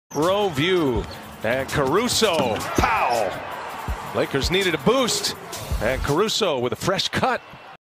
Row view, and Caruso, pow! Lakers needed a boost, and Caruso with a fresh cut.